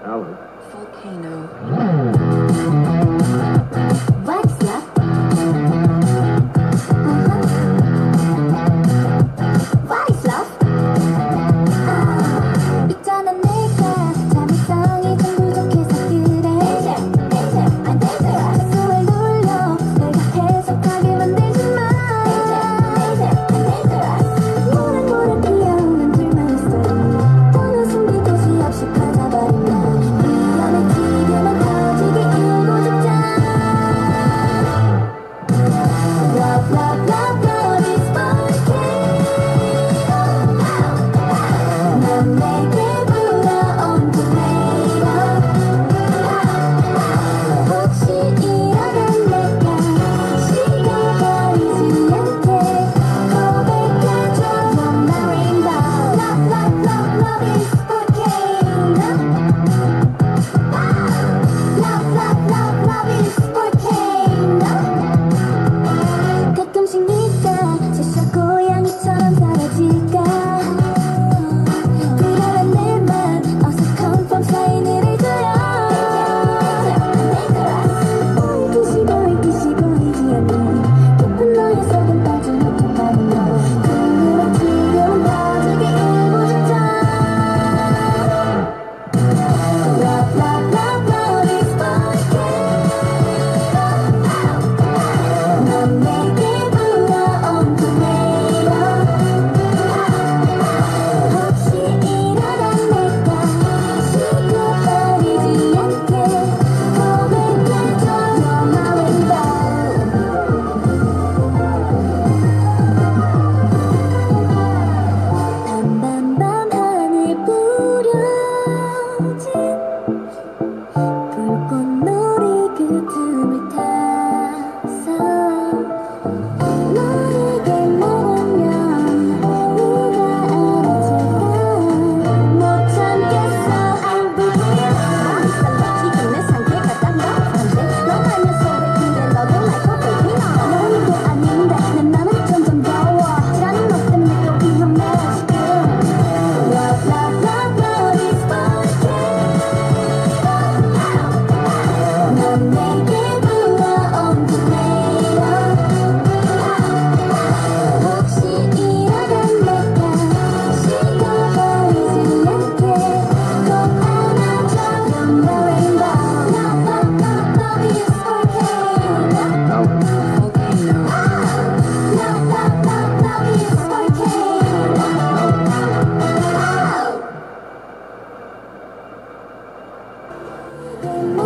Alan. Volcano. What's up? What is love? 있잖아 내가 참을성이 좀 부족해서 그래. I'm dangerous. 가슴을 눌려 내가 해석하게 만들지 마. I'm dangerous. 모락모락 피어오는 둘만의 스토리. 떠나 숨기도 수없이 가져버린다. 위험해 지금은 터지기 일고 죽자. Love, love, love, love is volcano. 넌 내게 불어온 tornado. 혹시 이러면 내가 식어버리지 않게 고백해줘. You're my rainbow. Love, love, love, love is volcano. Love, love, love, love is volcano. 가끔씩 네가 제샤 고양이처럼 사라질까. 불안한 내 맘 어서 confirm 사인을 해줘요. 보이듯이 보이지 않는 깊은 너의 속은 빠져 못한다는 너. 궁금해 지금은 터지기 일보 직전. Love, love, love, love is volcano. 넌 내게 불어온 tornado. 혹시 이러다 내가 식어버리지 않게 고백해줘. You're my rainbow. 밤밤밤 하늘 뿌려진 불꽃놀이 그 틈을 타서 너에게 말하면 네가 알아줄까. 못 참겠어. I'm breathing. 지금 내 상태가 딱 너한테 너 알면서 왜 근데 너도 like a baby. 너희도 아닌데 내 맘은 점점 더워. 지라는 너 때문에 또 위험해 지금. Love, love, love, love is volcano. 넌 내게 불어온 tornado. 혹시 이러다 내가 식어버리지 않게 꼭 안아줘. You're my rainbow. Love, love, love, love is volcano. Alan. Volcano. Love, love, love, love is volcano. Alan.